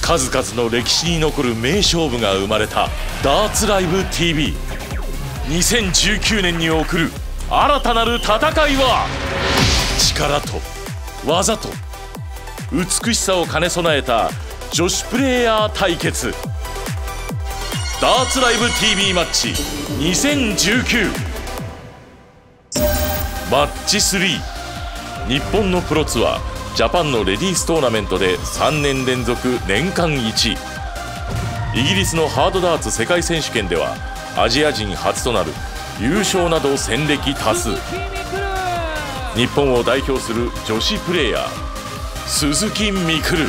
数々の歴史に残る名勝負が生まれたダーツライブ TV2019 年に送る新たなる戦いは、力と技と美しさを兼ね備えた女子プレーヤー対決、ダーツライブ TV マッチ2019マッチ3。日本のプロツアージャパンのレディーストーナメントで3年連続年間1位、イギリスのハードダーツ世界選手権ではアジア人初となる優勝など戦歴多数、日本を代表する女子プレーヤー鈴木みくる。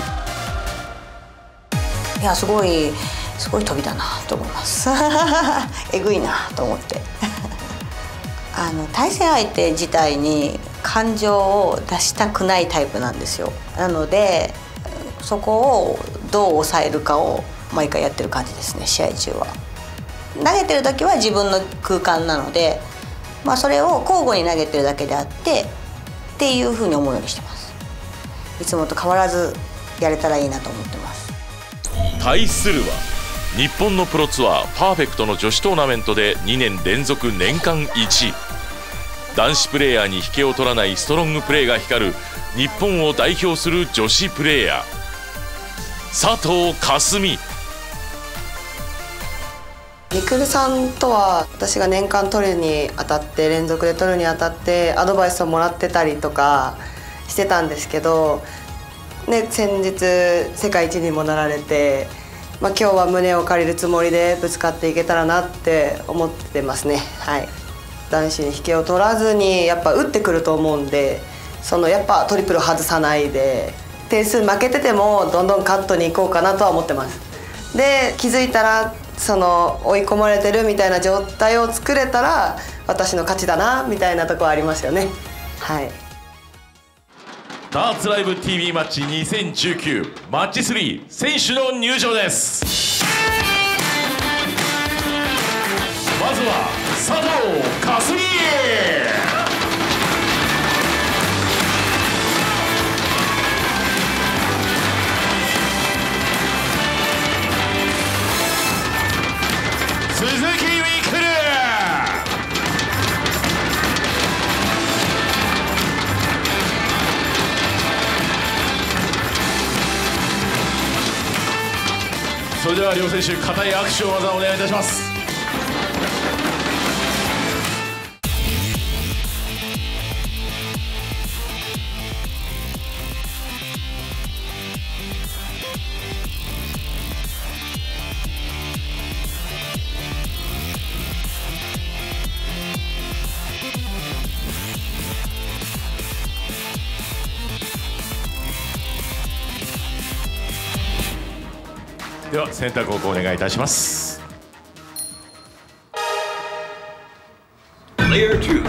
いや、すごい飛びだなと思いますえぐいなと思って対戦相手自体に感情を出したくないタイプなんですよ。なのでそこをどう抑えるかを毎回やってる感じですね。試合中は投げてる時は自分の空間なので、それを交互に投げてるだけであってっていうふうに思うようにしてます。いつもと変わらずやれたらいいなと思ってます。 対するは日本のプロツアーパーフェクトの女子トーナメントで2年連続年間1位、男子プレーヤーに引けを取らないストロングプレーが光る日本を代表する女子プレーヤー佐藤香純。 みくるさんとは私が年間取るにあたって連続で取るにあたってアドバイスをもらってたりとかしてたんですけど、先日世界一にもなられて、今日は胸を借りるつもりでぶつかっていけたらなって思ってますね。はい、男子に引けを取らずにやっぱ打ってくると思うんで、やっぱトリプル外さないで点数負けててもどんどんカットに行こうかなとは思ってます。で、気づいたら追い込まれてるみたいな状態を作れたら私の勝ちだなみたいなところありますよね。はい。 ダーツライブ TV マッチ2019マッチ3選手の入場です。まずは佐藤香純。鈴木みくる。それでは両選手、固い握手をまずはお願いいたします。ではセンター後攻お願いいたします。 Player 2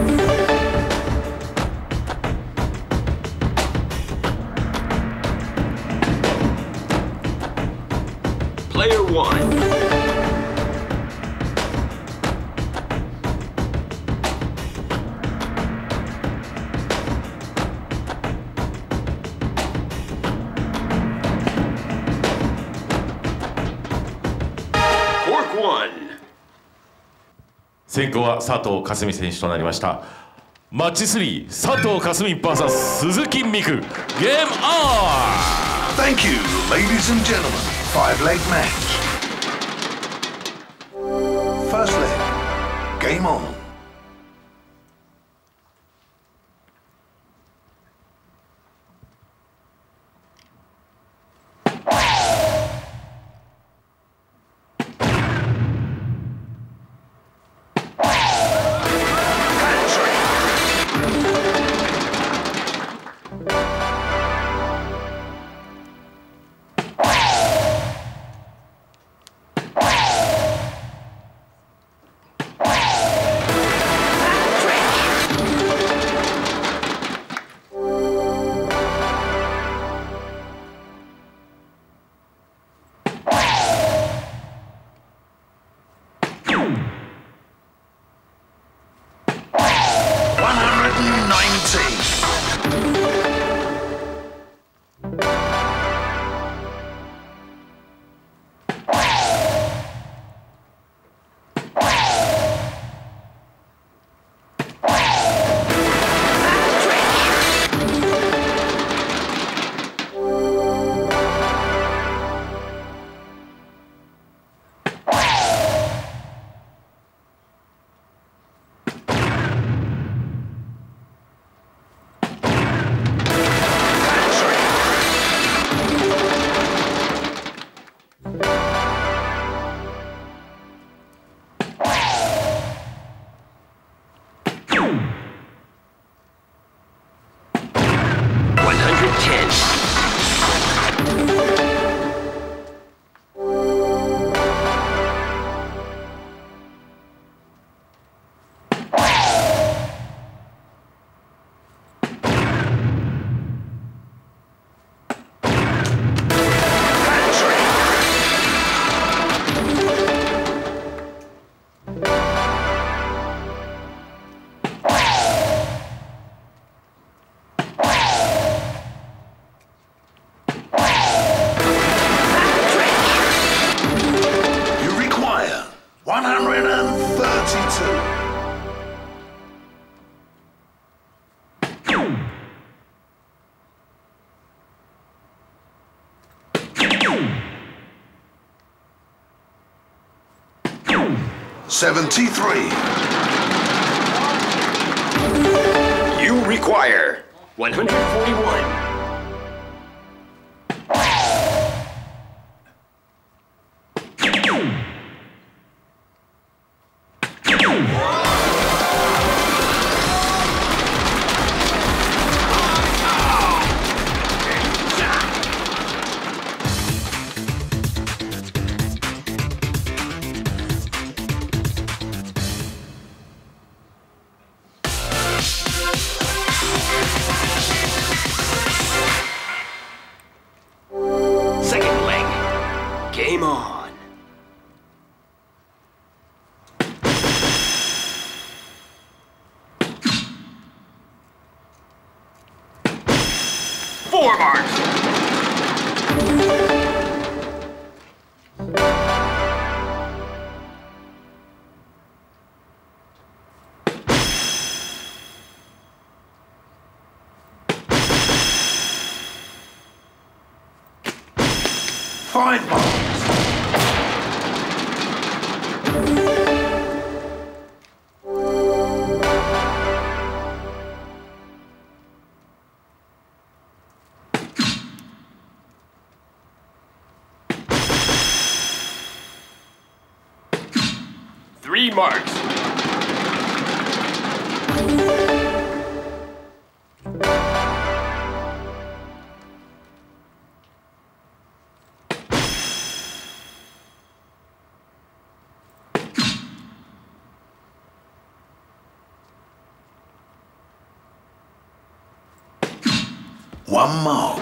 Player 1 先攻は佐藤香純選手となりました。マッチ3佐藤香純 vs 鈴木みくる、ゲームオン。 Thank you, ladies and gentlemen. 5-leg match. First leg, game on. 10. You require 132. $73. You require 141. Second leg. Game on. Four marks. Five marks. Three marks. One mark.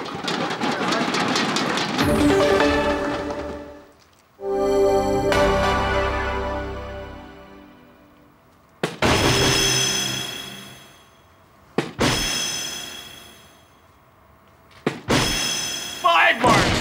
Five marks.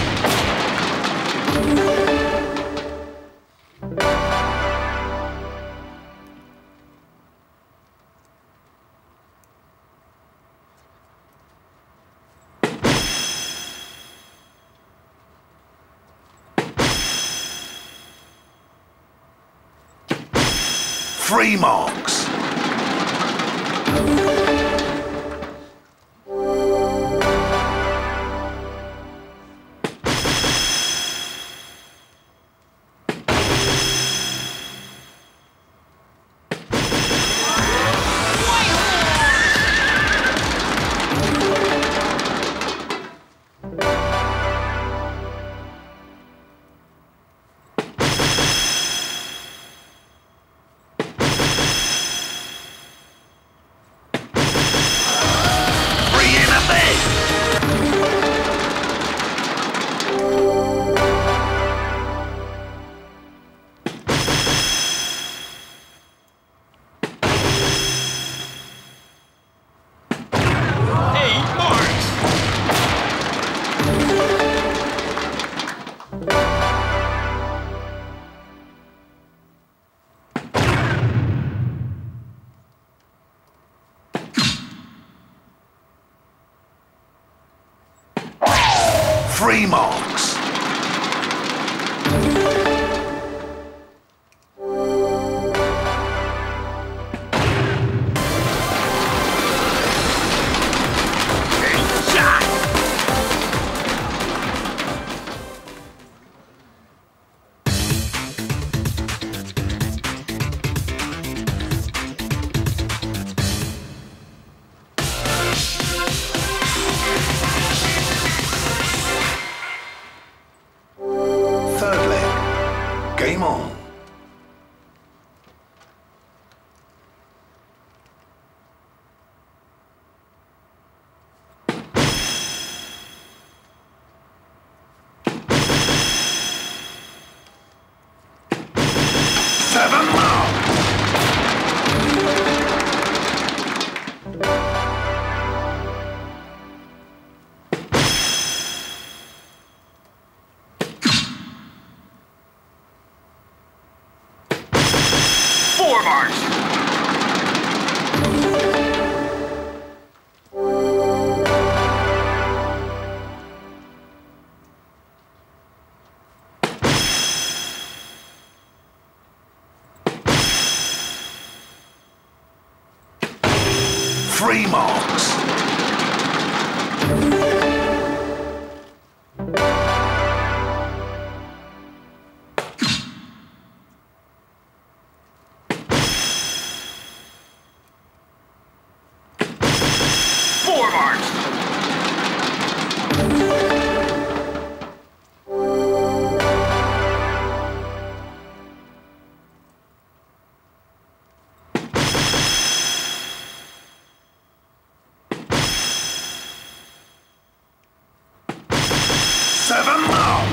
Three marks. Three marks. Game on. Seven marks. Four marks. Three marks. Four marks. Seven marks.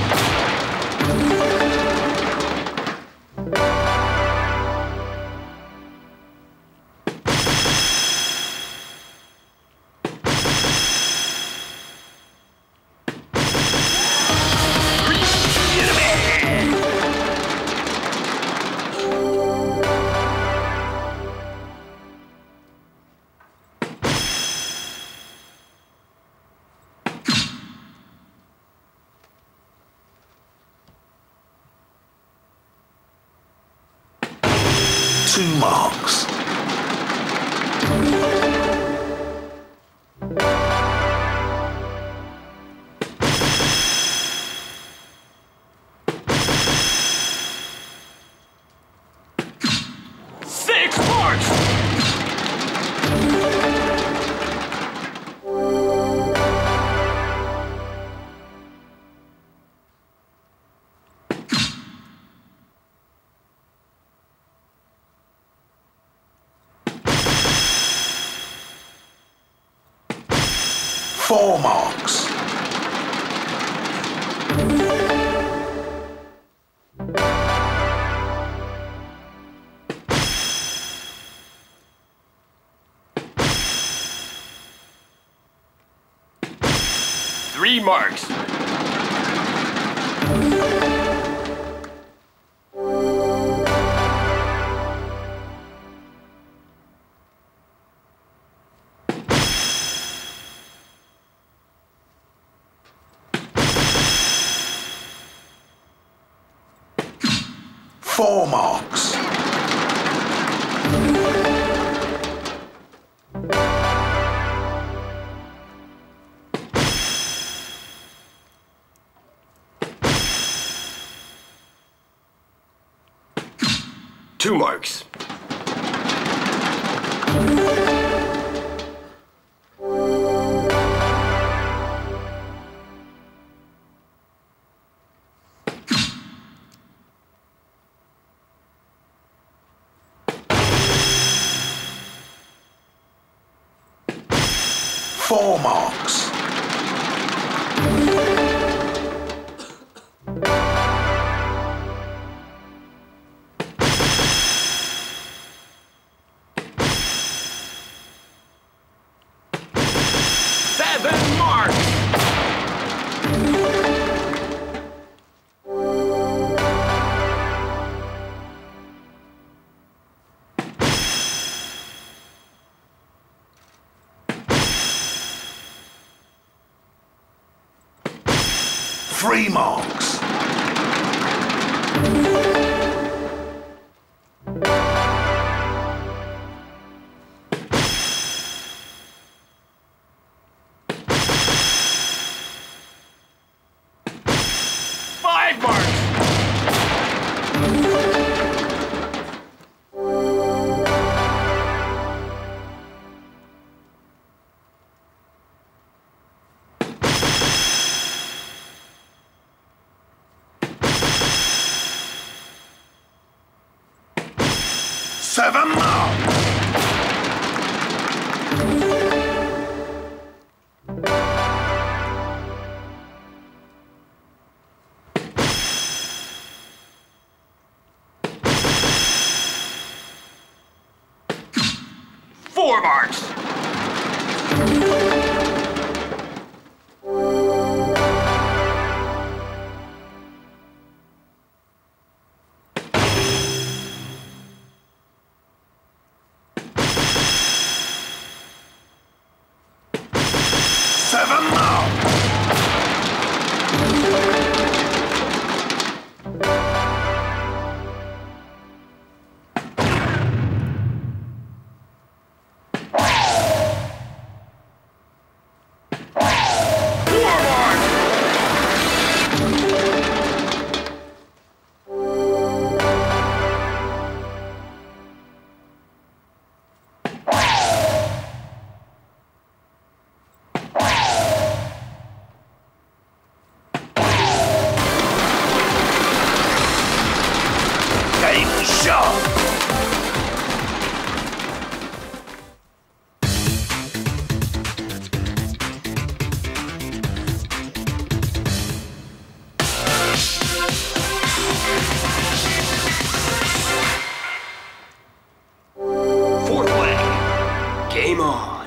Two marks. Six marks. Four marks. Three marks. Four marks. Two marks. Four marks. Seven marks. Three marks. Five marks. 7 marks. Four marks. Game on.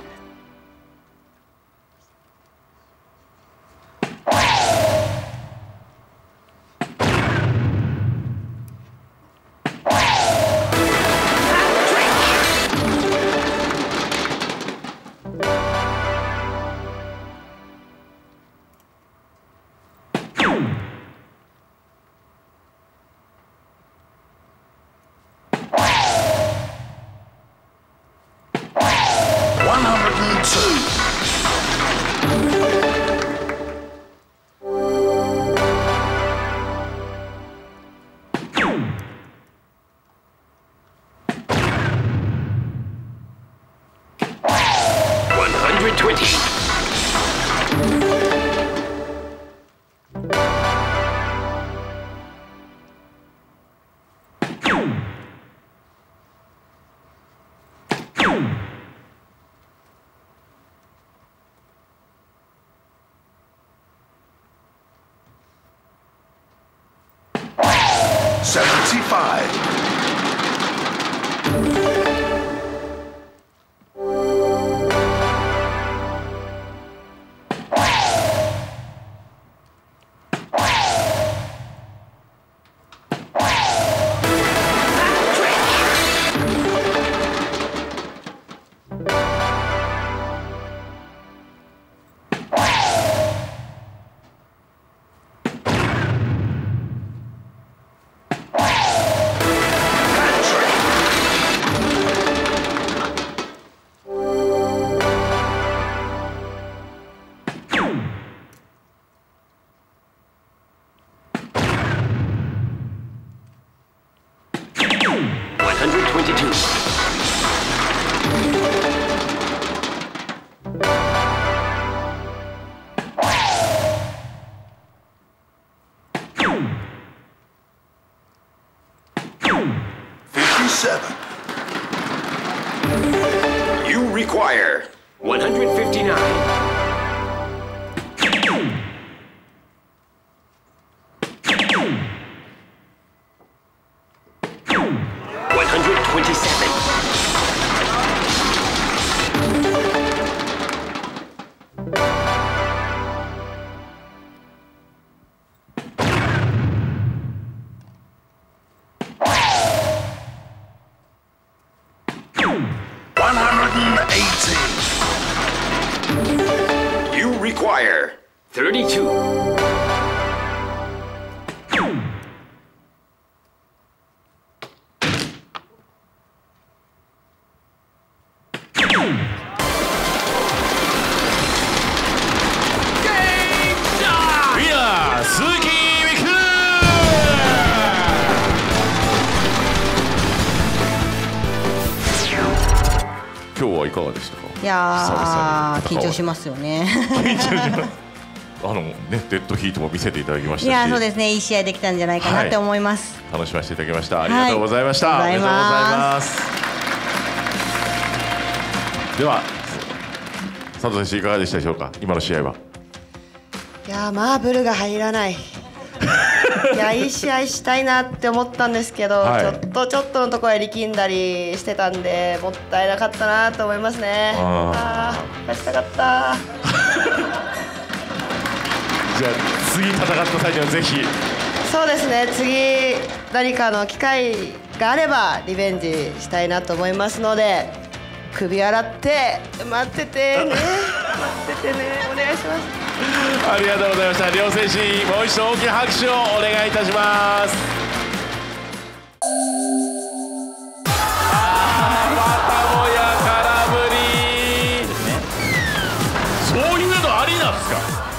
You require 159. 127. 180. You require 32. 今日はいかがでしたか。 いやー久々に緊張しますよね。 デッドヒートも見せていただきましたし、 いやそうですね、いい試合できたんじゃないかなって思います。 楽しませていただきました。ありがとうございました。 ありがとうございます。 では佐藤選手いかがでしたでしょうか、今の試合は。 いやー、マーブルが入らない。いや、いい試合したいなって思ったんですけど、 はいちょっとのところで力んだりしてたんで、もったいなかったなと思いますね。 あ勝ちたかった。 じゃあ次戦った際にはぜひ。 そうですね、次何かの機会があればリベンジしたいなと思いますので、首洗って待っててね。待っててね、お願いします。 ありがとうございました。両選手にもう一度大きな拍手をお願いいたします。またもや空振り。そういうのありなんですか。